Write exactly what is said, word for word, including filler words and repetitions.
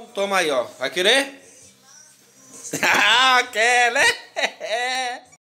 Toma aí, ó. Vai querer? Ah, quer, né?